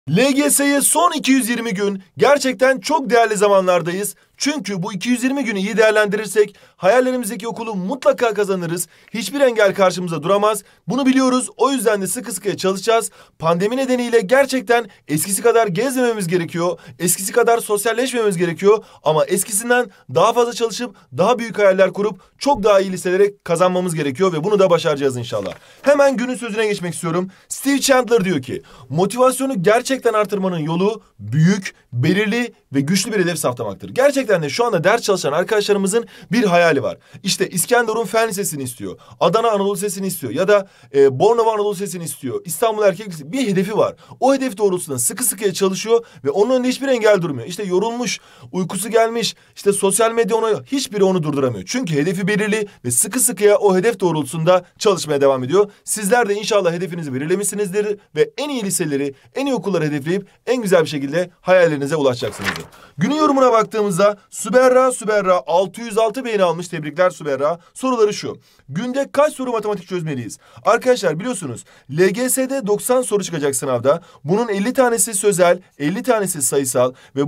LGS'ye son 220 gün gerçekten çok değerli zamanlardayız. Çünkü bu 220 günü iyi değerlendirirsek hayallerimizdeki okulu mutlaka kazanırız. Hiçbir engel karşımıza duramaz. Bunu biliyoruz. O yüzden de sıkı sıkıya çalışacağız. Pandemi nedeniyle gerçekten eskisi kadar gezmememiz gerekiyor. Eskisi kadar sosyalleşmememiz gerekiyor. Ama eskisinden daha fazla çalışıp daha büyük hayaller kurup çok daha iyi liselere kazanmamız gerekiyor ve bunu da başaracağız inşallah. Hemen günün sözüne geçmek istiyorum. Steve Chandler diyor ki, motivasyonu gerçekten artırmanın yolu büyük, belirli ve güçlü bir hedef saptamaktır. Gerçekten de şu anda ders çalışan arkadaşlarımızın bir hayali var. İşte İskenderun Fen Lisesi'ni istiyor. Adana Anadolu Lisesi'ni istiyor. Ya da Bornova Anadolu Lisesi'ni istiyor. İstanbul Erkek Lisesi. Bir hedefi var. O hedef doğrultusunda sıkı sıkıya çalışıyor ve onun önünde hiçbir engel durmuyor. İşte yorulmuş, uykusu gelmiş, işte sosyal medya hiçbiri onu durduramıyor. Çünkü hedefi belirli ve sıkı sıkıya o hedef doğrultusunda çalışmaya devam ediyor. Sizler de inşallah hedefinizi belirlemişsinizdir ve en iyi liseleri, en iyi okulları hedefleyip en güzel bir şekilde hayallerinize ulaşacaksınızdır. Günün yorumuna baktığımızda Süberra 606 beğeni almış. Tebrikler Süberra. Soruları şu: günde kaç soru matematik çözmeliyiz? Arkadaşlar biliyorsunuz LGS'de 90 soru çıkacak sınavda. Bunun 50 tanesi sözel, 50 tanesi sayısal ve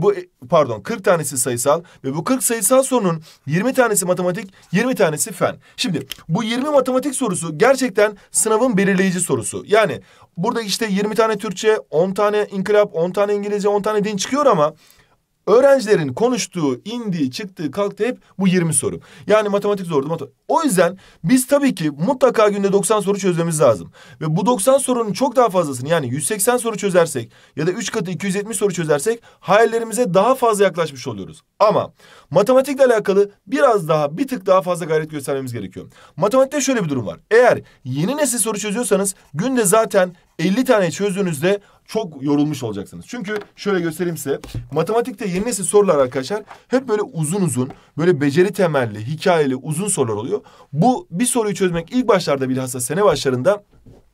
40 tanesi sayısal ve bu 40 sayısal sorunun 20 tanesi matematik, 20 tanesi fen. Şimdi bu 20 matematik sorusu gerçekten sınavın belirleyici sorusu. Yani burada işte 20 tane Türkçe, 10 tane inkılap, 10 tane İngilizce, 10 tane din çıkıyor ama öğrencilerin konuştuğu, indiği, çıktığı, kalktığı hep bu 20 soru. Yani matematik zordu. O yüzden biz tabii ki mutlaka günde 90 soru çözmemiz lazım. Ve bu 90 sorunun çok daha fazlasını, yani 180 soru çözersek ya da 3 katı 270 soru çözersek hayallerimize daha fazla yaklaşmış oluyoruz. Ama matematikle alakalı bir tık daha fazla gayret göstermemiz gerekiyor. Matematikte şöyle bir durum var. Eğer yeni nesil soru çözüyorsanız günde zaten 50 tane çözdüğünüzde çok yorulmuş olacaksınız. Çünkü şöyle göstereyim size. Matematikte yeni nesil sorular arkadaşlar hep böyle uzun, böyle beceri temelli, hikayeli, uzun sorular oluyor. Bu bir soruyu çözmek ilk başlarda, bilhassa sene başlarında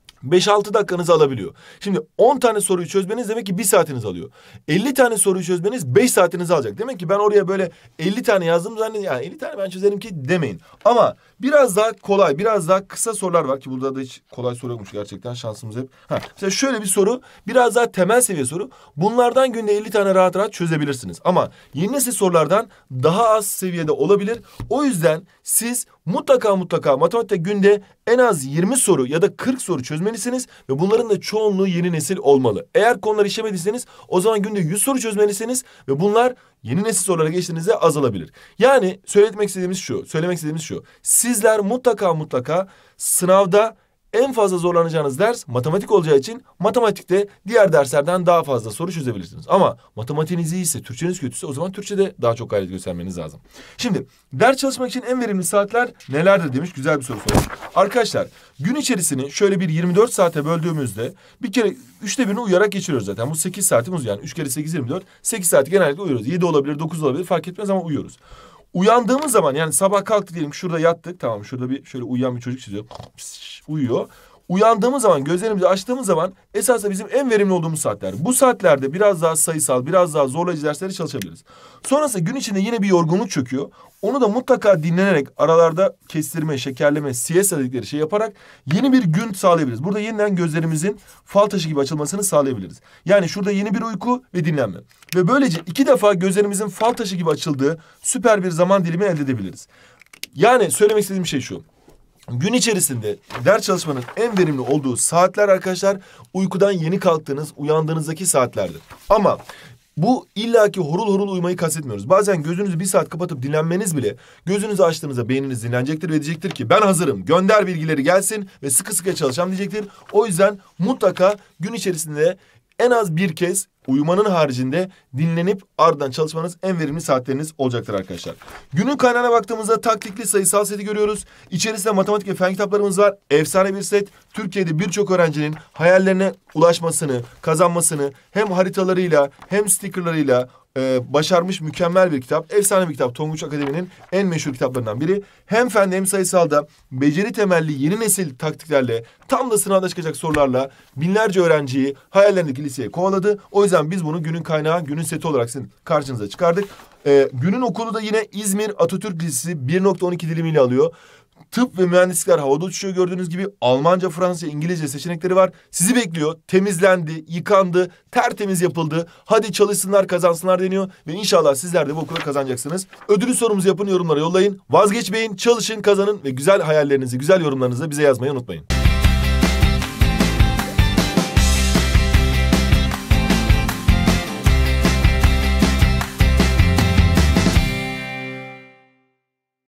5-6 dakikanızı alabiliyor. Şimdi 10 tane soruyu çözmeniz demek ki 1 saatinizi alıyor. 50 tane soruyu çözmeniz 5 saatinizi alacak. Demek ki ben oraya böyle 50 tane yazdım zannediyorum. Yani 50 tane ben çözerim ki demeyin. Ama biraz daha kolay, biraz daha kısa sorular var ki burada da hiç kolay soru yokmuş gerçekten, şansımız hep. Mesela şöyle bir soru, biraz daha temel seviye soru. Bunlardan günde 50 tane rahat rahat çözebilirsiniz. Ama yeni nesil sorulardan daha az seviyede olabilir. O yüzden siz mutlaka matematikte günde en az 20 soru ya da 40 soru çözmelisiniz ve bunların da çoğunluğu yeni nesil olmalı. Eğer konuları işlemediyseniz o zaman günde 100 soru çözmelisiniz ve bunlar yeni nesil sorulara geçtiğinizde azalabilir. Yani söylemek istediğimiz şu. Sizler mutlaka sınavda en fazla zorlanacağınız ders matematik olacağı için matematikte diğer derslerden daha fazla soru çözebilirsiniz. Ama matematiğiniz iyiyse, Türkçeniz kötüyse o zaman Türkçe'de daha çok gayret göstermeniz lazım. Şimdi ders çalışmak için en verimli saatler nelerdir demiş. Güzel bir soru sormuş. Arkadaşlar gün içerisini şöyle bir 24 saate böldüğümüzde bir kere 1/3'ünü uyuyarak geçiriyoruz zaten. Bu 8 saatimiz, yani 3 kere 8 24. 8 saati genellikle uyuyoruz. 7 olabilir, 9 olabilir, fark etmez ama uyuyoruz. Uyandığımız zaman, yani sabah kalktık diyelim, şurada yattık, tamam, şurada bir şöyle uyuyan bir çocuk çiziyor. Uyuyor. Uyandığımız zaman, gözlerimizi açtığımız zaman esasında bizim en verimli olduğumuz saatler. Bu saatlerde biraz daha sayısal, biraz daha zorlayıcı dersleri çalışabiliriz. Sonrasında gün içinde yine bir yorgunluk çöküyor. Onu da mutlaka dinlenerek, aralarda kestirme, şekerleme, siesta dedikleri şey yaparak yeni bir gün sağlayabiliriz. Burada yeniden gözlerimizin fal taşı gibi açılmasını sağlayabiliriz. Yani şurada yeni bir uyku ve dinlenme. Ve böylece 2 defa gözlerimizin fal taşı gibi açıldığı süper bir zaman dilimi elde edebiliriz. Yani söylemek istediğim şey şu: gün içerisinde ders çalışmanın en verimli olduğu saatler arkadaşlar, uykudan yeni kalktığınız, uyandığınızdaki saatlerdir. Ama bu illaki horul uyumayı kastetmiyoruz. Bazen gözünüzü 1 saat kapatıp dinlenmeniz bile gözünüzü açtığınızda beyniniz dinlenecektir ve diyecektir ki ben hazırım, gönder bilgileri gelsin ve sıkı sıkı çalışacağım diyecektir. O yüzden mutlaka gün içerisinde en az bir kez uyumanın haricinde dinlenip ardından çalışmanız en verimli saatleriniz olacaktır arkadaşlar. Günün kaynağına baktığımızda taktikli sayısal seti görüyoruz. İçerisinde matematik ve fen kitaplarımız var. Efsane bir set. Türkiye'de birçok öğrencinin hayallerine ulaşmasını, kazanmasını hem haritalarıyla hem stickerlarıyla başarmış mükemmel bir kitap. Efsane bir kitap. Tonguç Akademi'nin en meşhur kitaplarından biri. Hem fende hem sayısalda beceri temelli yeni nesil taktiklerle, tam da sınavda çıkacak sorularla binlerce öğrenciyi hayallerindeki liseye kovaladı. O yüzden biz bunu günün kaynağı, günün seti olarak sizin karşınıza çıkardık. Günün okulu da yine İzmir Atatürk Lisesi 1.12 dilimiyle alıyor. Tıp ve mühendislikler havada uçuşuyor gördüğünüz gibi. Almanca, Fransızca, İngilizce seçenekleri var. Sizi bekliyor. Temizlendi, yıkandı, tertemiz yapıldı. Hadi çalışsınlar, kazansınlar deniyor. Ve inşallah sizler de bu okula kazanacaksınız. Ödülü sorumuzu yapın, yorumlara yollayın. Vazgeçmeyin, çalışın, kazanın ve güzel hayallerinizi, güzel yorumlarınızı bize yazmayı unutmayın.